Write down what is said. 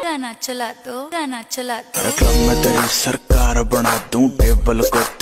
गाना चला दो, गाना चला दो। क्लब में तेरी सरकार बना दूं, टेबल को